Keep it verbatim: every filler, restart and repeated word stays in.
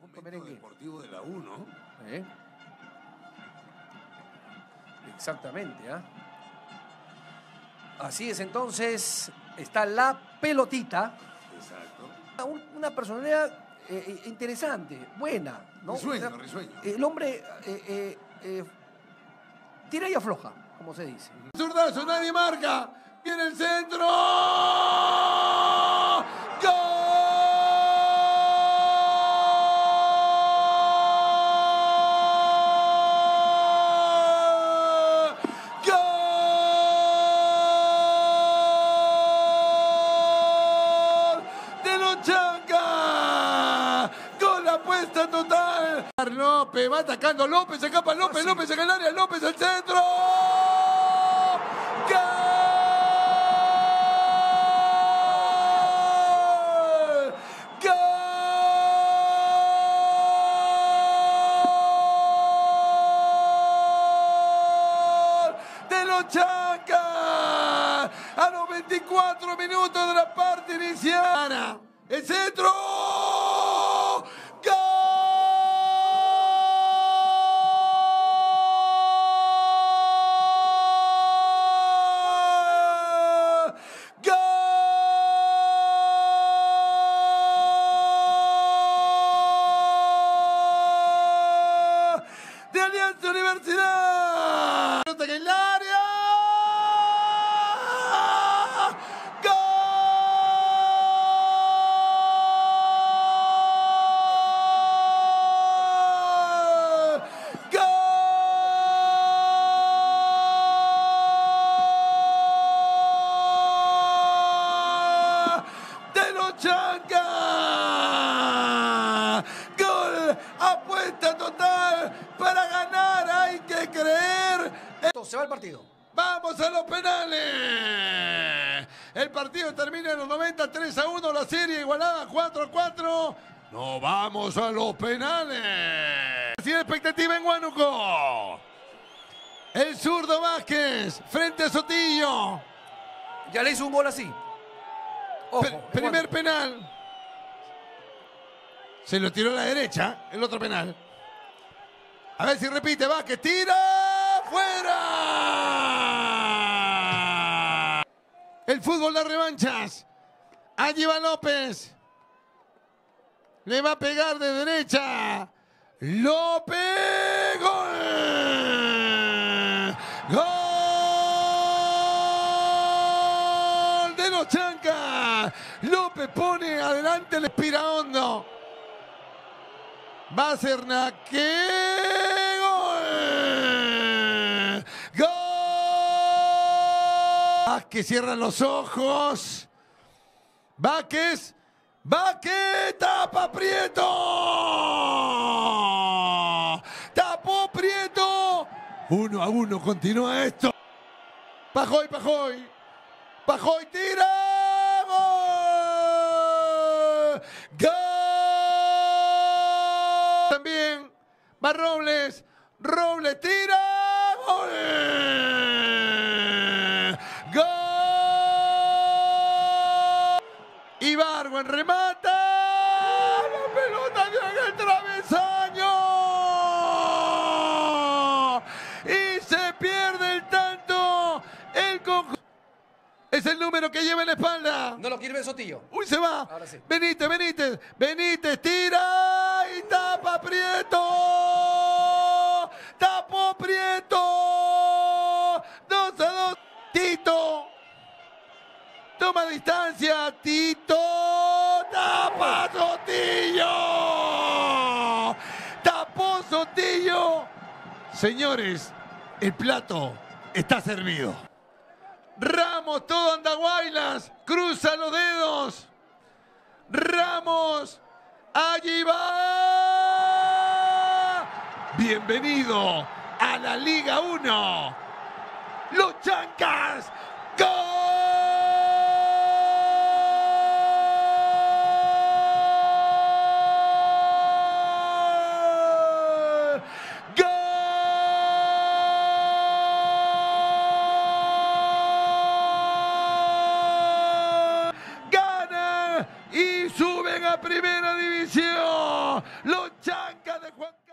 Momento deportivo de la U, ¿no? ¿Eh? Exactamente, ¿ah? ¿eh? Así es, entonces está la pelotita. Exacto. Una personalidad eh, interesante, buena, ¿no? Risueño, o sea, risueño. El hombre eh, eh, eh, tira y afloja, como se dice. Zurdazo, nadie marca. Viene el centro. ¡Gol! Chanca, con la apuesta total. López, va atacando López, se escapa López, López en el área, López al centro. ¡Gol! ¡Gol! De los Chanca a los veinticuatro minutos de la parte inicial. ¡El centro! ¡Gol! ¡Gol! De Alianza Universidad. Nota que en el área. Chanca, gol, apuesta total para ganar, hay que creer. Se va el partido. Vamos a los penales. El partido termina en los noventa, tres a uno, la serie igualada cuatro a cuatro. No, vamos a los penales. Sin expectativa en Huánuco. El zurdo Vázquez frente a Sotillo. Ya le hizo un gol así. Ojo, P primer penal. Se lo tiró a la derecha, el otro penal. A ver si repite, Vázquez, tira, fuera. El fútbol de revanchas. Allí va López. Le va a pegar de derecha. López, gol. Gol de los Chanca. López pone adelante el Espirahondo. Va a ser Naque. ¡Gol! ¡Gol! Vázquez cierra los ojos. Vázquez. Vázquez tapa Prieto. Tapó Prieto. Uno a uno continúa esto. Pajoy, Pajoy. Pajoy tira. ¡Gol! ¡Gol! También va Robles. Robles tira. ¡Gol! ¡Gol! Ibargüen remata. La pelota dio en el travesaño. Y se pierde el tanto. El conjunto. Es el número que lleva en la espalda. No lo quiere ver Sotillo. Uy, se va. Ahora sí. Benítez, Benítez. Benítez tira y tapa Prieto. Tapó Prieto. Dos a dos. Tito. Toma distancia. Tito. Tapa Sotillo. Tapó Sotillo. Señores, el plato está servido. Ramos, todo Andahuaylas, cruza los dedos. Ramos, allí va. Bienvenido a la Liga uno. Los Chancas, ¡gol! Primera División, Los chancas de Juan Carlos.